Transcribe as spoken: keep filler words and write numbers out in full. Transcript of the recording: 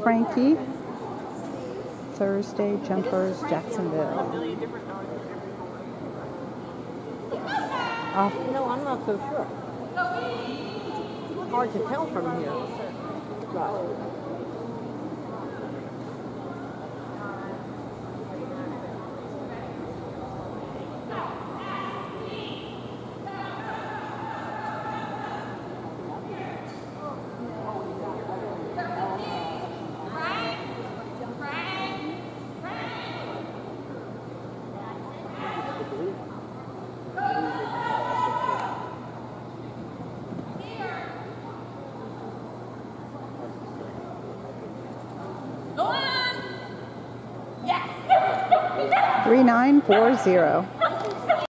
Frankie. Thursday Jumpers, Jacksonville. Uh, no, I'm not so sure. Hard to tell from here. Right. three nine four zero.